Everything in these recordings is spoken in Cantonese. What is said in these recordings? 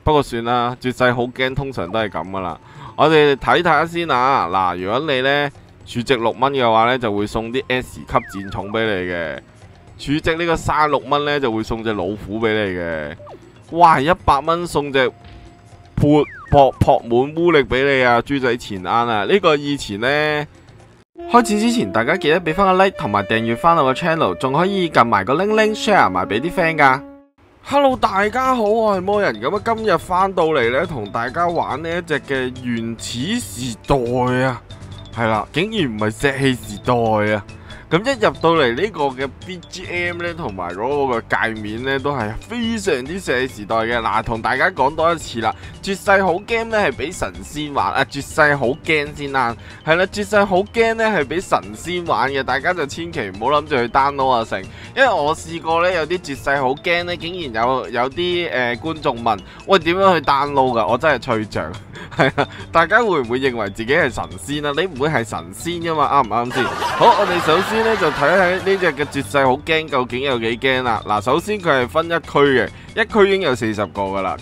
不過算啦，絕世好驚通常都係咁噶啦。我哋睇下先啊。嗱，如果你呢儲值6蚊嘅話呢，就會送啲 S 級戰寵俾你嘅。儲值呢個36蚊呢，就會送隻老虎俾你嘅。哇，100蚊送隻撲滿烏力俾你啊！豬仔錢罌啊！呢個以前呢，開始之前，大家記得俾翻個 like 同埋訂閱翻我個 channel， 仲可以撳埋個鈴鈴 share 埋俾啲 friend 噶。Hello， 大家好，我係魔人。咁啊，今日翻到嚟呢，同大家玩呢一隻嘅原始時代啊，係啦，竟然唔係石器時代啊！咁一入到嚟呢個嘅 BGM 呢，同埋嗰個嘅界面呢，都係非常之石器時代嘅。嗱，同大家講多一次啦，絕世好 game 呢係俾神仙玩啊！絕世好驚先啦，係啦，絕世好驚呢係俾神仙玩嘅，大家就千祈唔好諗住去 download 啊成，因為我試過呢，有啲絕世好驚呢，竟然有啲觀眾問，喂，點樣去 download 噶？我真係吹脹，係啊！大家會唔會認為自己係神仙啊？你唔會係神仙噶嘛？啱唔啱先？好，我哋首先呢就睇睇呢隻嘅絕世好驚究竟有幾驚啦。嗱，首先佢係分一區嘅，一區已經有40個噶啦。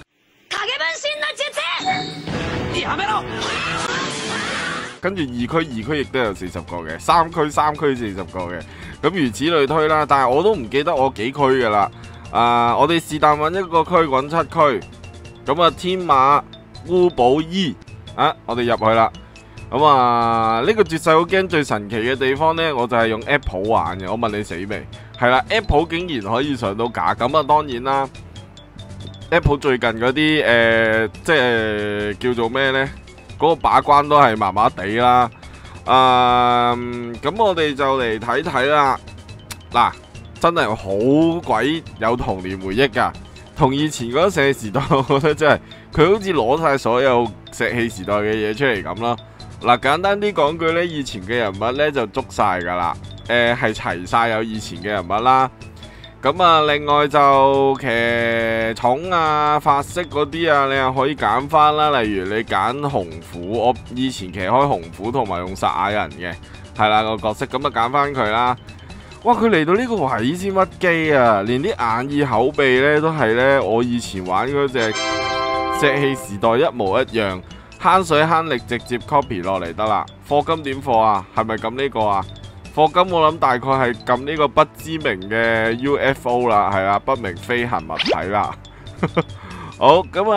跟住二區亦都有40個嘅，三區40個嘅，咁如此類推啦。但係我都唔記得我幾區噶啦。我哋是但揾一個區揾7區，咁啊天馬烏寶伊我哋入去啦。咁呢個絕世好驚最神奇嘅地方呢，我就係用 Apple 玩嘅。我問你死未？係啦 ，Apple 竟然可以上到架，咁啊當然啦。Apple 最近嗰啲即係叫做咩呢？嗰個把關都係麻麻地啦。咁我哋就嚟睇睇啦。嗱，真係好鬼有童年回憶㗎，同以前嗰石器時代，我覺得真係佢好似攞晒所有石器時代嘅嘢出嚟咁咯。嗱，簡單啲講句呢，以前嘅人物呢就捉晒噶啦，係齊晒有以前嘅人物啦。咁啊，另外就騎寵啊、法式嗰啲啊，你又可以揀翻啦。例如你揀紅虎，我以前騎開紅虎同埋用薩亞人嘅，係啦個角色，咁啊揀翻佢啦。哇，佢嚟到呢個位先屈機啊，連啲眼耳口鼻呢都係呢我以前玩嗰隻石器時代一模一樣。慳水慳力，直接 copy 落嚟得啦。課金點課啊？係咪撳呢個啊？課金我諗大概係撳呢個不知名嘅 UFO 啦，係啦，不明飛行物體啦。好，咁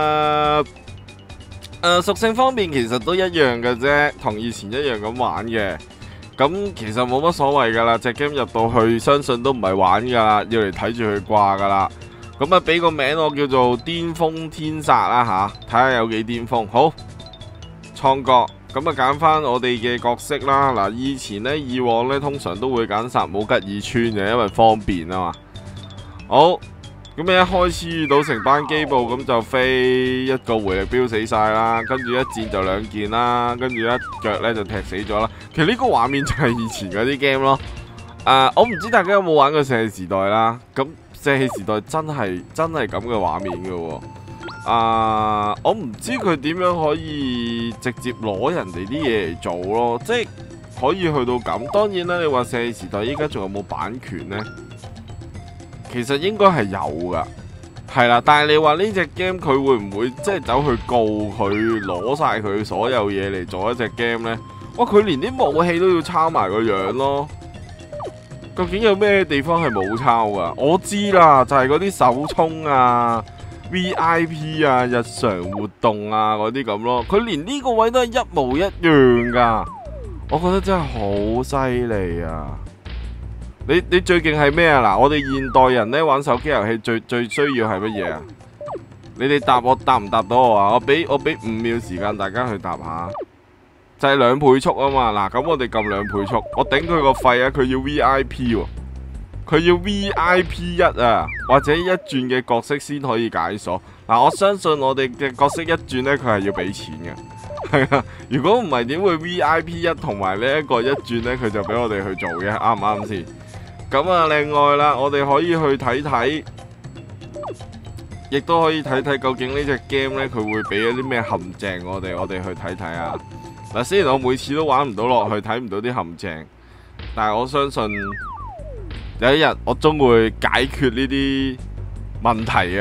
屬性方面其實都一樣嘅啫，同以前一樣咁玩嘅。咁其實冇乜所謂噶啦，隻 game 入到去，相信都唔係玩噶啦，要嚟睇住佢掛噶啦。咁啊，俾個名我叫做巔峰天煞啦吓，睇下有幾巔峰。好，創角，咁啊揀翻我哋嘅角色啦。嗱，以往呢，通常都會揀薩姆吉爾村嘅，因為方便啊嘛。好，咁你一開始遇到成班機步，咁就飛一個回力鏢死晒啦，跟住一戰就2件啦，跟住一腳呢就踢死咗啦。其實呢個畫面就係以前嗰啲 game 咯。我唔知大家有冇玩過石器時代啦，咁。石器時代真係咁嘅畫面嘅喎。我唔知佢點樣可以直接攞人哋啲嘢嚟做咯，即係可以去到咁。當然啦，你話石器時代依家仲有冇版權呢？其實應該係有噶，係啦。但係你話呢隻 game 佢會唔會即係走去告佢攞晒佢所有嘢嚟做一隻 game 呢？哇！佢連啲武器都要抄埋個樣咯。究竟有咩地方係冇抄噶？我知啦，就係嗰啲手衝啊、VIP 啊、日常活動啊嗰啲咁咯。佢連呢個位都係一模一樣噶，我覺得真係好犀利啊！你最勁係咩啊？嗱，我哋現代人呢玩手機遊戲最需要係乜嘢啊？你哋答我答唔答到我啊？我俾5秒時間大家去答下。就係2倍速啊嘛。嗱，咁我哋撳2倍速，我頂佢個肺啊！佢要 VIP 喎，佢要 VIP 1啊，或者1轉嘅角色先可以解鎖。嗱，我相信我哋嘅角色1轉呢，佢係要俾錢嘅，係啊。如果唔係點會 VIP 1同埋呢一個1轉呢？佢就俾我哋去做嘅，啱唔啱先？咁啊，另外啦，我哋可以去睇睇，亦都可以睇睇究竟呢隻 game 呢，佢會俾一啲咩陷阱我哋去睇睇啊。嗱，雖然我每次都玩唔到落去，睇唔到啲陷阱，但係我相信有一日我終會解決呢啲問題啊！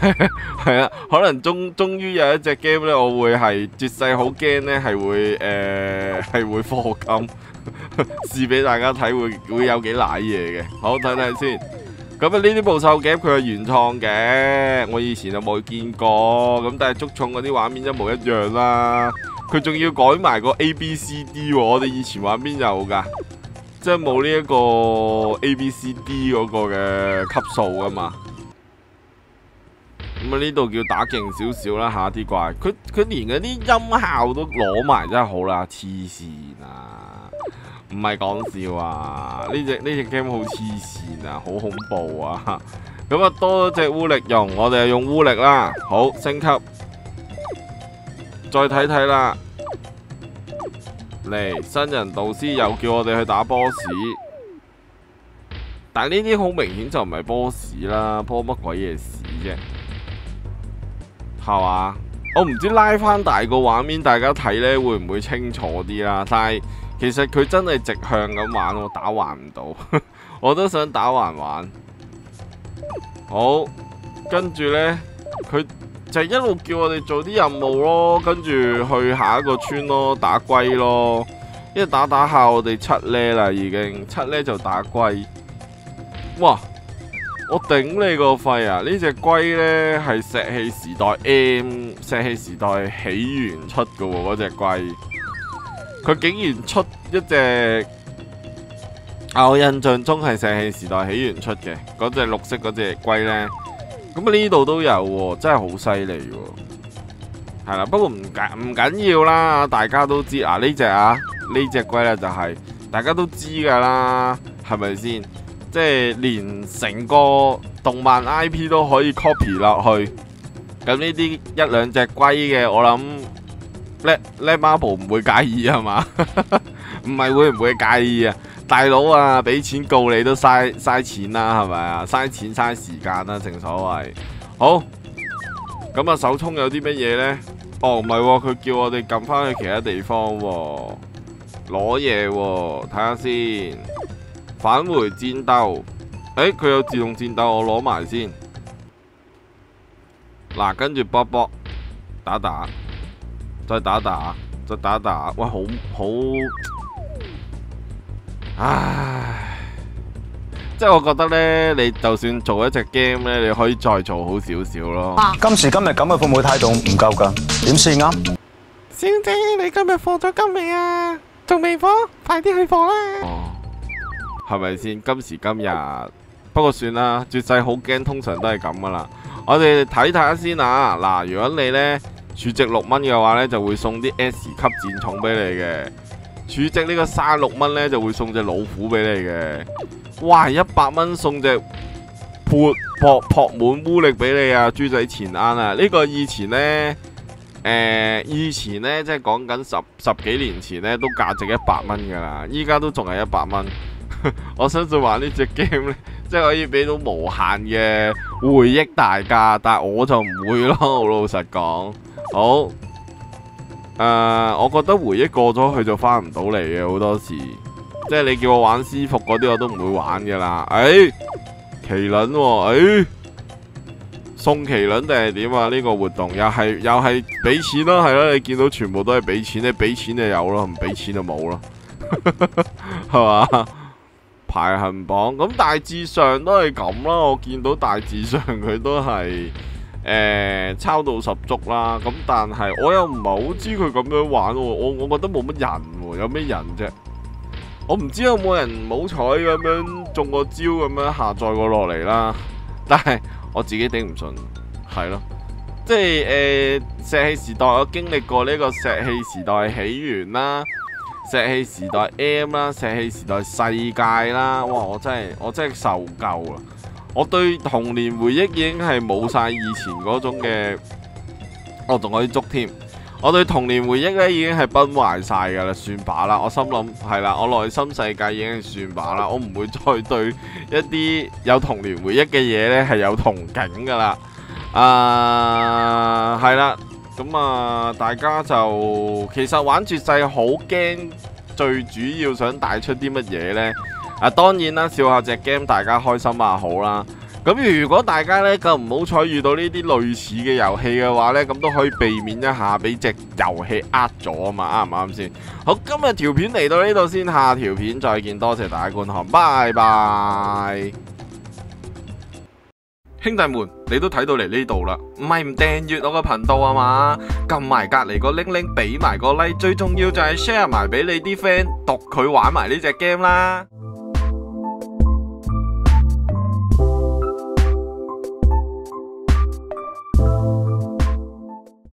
係啊，可能終於有一隻 game 咧，我會係絕世好驚咧，係會課金試俾大家睇，會有幾瀨嘢嘅。好，睇睇先。咁啊，呢啲捕獸夾佢係原創嘅，我以前就冇見過。咁但係捉蟲嗰啲畫面一模一樣啦。佢仲要改埋個 ABCD 喎，我哋以前玩邊有㗎？即係冇呢一個 ABCD 嗰個嘅級數噶嘛。咁啊，呢度叫打勁少少啦，下啲怪。佢連嗰啲音效都攞埋，真係好啦，黐線啊！唔係講笑啊！呢隻 game 好黐線啊，好恐怖啊！咁啊，多咗隻烏力用，我哋係用烏力啦。好，升級，再睇睇啦。嚟，新人導師又叫我哋去打 boss， 但係呢啲好明顯就唔係 boss 啦，波乜鬼嘢屎啫，係嘛？我唔知拉翻大個畫面，大家睇呢會唔會清楚啲啦？但係其實佢真係直向咁玩，我打橫唔到，我都想打橫玩。好，跟住呢，佢就一路叫我哋做啲任務咯，跟住去下一個村咯，打龜咯。因為打下我哋7呢啦，已經7呢就打龜。哇！我頂你個肺啊！呢隻龜呢係石器時代 M 石器時代起源出嘅喎，嗰隻龜。佢竟然出一隻我印象中係石器時代起源出嘅嗰隻綠色嗰隻龜呢。咁呢度都有喎，真係好犀利喎。係啦，不過唔緊要啦，大家都知啊。呢隻龜呢就係大家都知㗎啦，係咪先？即係連成個動漫 IP 都可以 copy 落去。咁呢啲一兩隻龜嘅，我諗叻Marble唔會介意係嘛？唔係會唔會介意啊？大佬啊，俾錢告你都嘥錢啦，係咪啊？嘥錢嘥時間啦，正所謂。好，咁啊，手衝有啲乜嘢呢？哦，唔係喎，佢叫我哋撳翻去其他地方喎，攞嘢喎，睇下先。返回戰鬥，佢有自動戰鬥，我攞埋先。嗱，跟住卜卜打，再打，再打，喂，好，唉，即係我覺得呢，你就算做一隻 game 呢，你可以再做好少少咯。 今時今日咁嘅服務態度唔夠㗎，點先啱？ 小姐，你今日放咗金未啊？仲未放？快啲去放啦！係咪先？今時今日，不過算啦，絕世好驚通常都係咁噶啦。我哋睇睇下先啊。嗱，如果你呢儲值6蚊嘅話呢，就會送啲 S 級戰寵俾你嘅。儲值呢個36蚊呢，就會送隻老虎俾你嘅。哇，100蚊送隻撲滿烏力俾你啊！豬仔錢罌啊！呢個以前呢，即係講緊十幾年前呢，都價值100蚊噶啦。依家都仲係100蚊。我相信玩呢隻 game 呢，即係可以俾到無限嘅回憶大家，但係我就唔會咯，好老實講。好，我覺得回憶過咗去就翻唔到嚟嘅，好多時，即係你叫我玩私服嗰啲，我都唔會玩噶啦。麒麟喎，送麒麟定係點啊？呢個活動又係俾錢咯，係咯，你見到全部都係俾錢，你俾錢就有咯，唔俾錢就冇咯，係嘛？排行榜咁大致上都係咁啦，我見到大致上佢都係抄到十足啦。咁但係我又唔係好知佢咁樣玩喎，我覺得冇乜人喎，有咩人啫？我唔知有冇人冇彩咁樣中個招咁樣下載過落嚟啦。但係我自己頂唔順，係咯，即係石器時代我經歷過呢個石器時代起源啦。石器時代 M 啦，石器時代世界啦，哇！我真係受夠啦！我對童年回憶已經係冇晒以前嗰種嘅，我仲可以捉添。我對童年回憶呢已經係崩壞晒噶啦，算罷啦。我心諗係啦，我內心世界已經係算罷啦，我唔會再對一啲有童年回憶嘅嘢呢係有憧憬噶啦。係啦。咁啊，大家就其實玩絕世好驚，最主要想帶出啲乜嘢呢？當然啦，笑下隻 game，大家開心啊好啦。 咁如果大家呢咁唔好彩遇到呢啲類似嘅遊戲嘅話呢，咁都可以避免一下俾隻遊戲呃咗啊嘛，啱唔啱先？好，今日條片嚟到呢度先，下條片再見，多謝大家觀看，拜拜。兄弟們，你都睇到嚟呢度啦，唔係唔訂閱我個頻道啊嘛？撳埋隔籬個鈴鈴，俾埋個 like，最重要就係 share 埋俾你啲 friend，讀佢玩埋呢隻 game 啦。